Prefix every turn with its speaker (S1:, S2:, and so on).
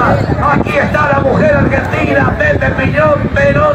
S1: Aquí está la mujer argentina, Pepe Piñón Veloz.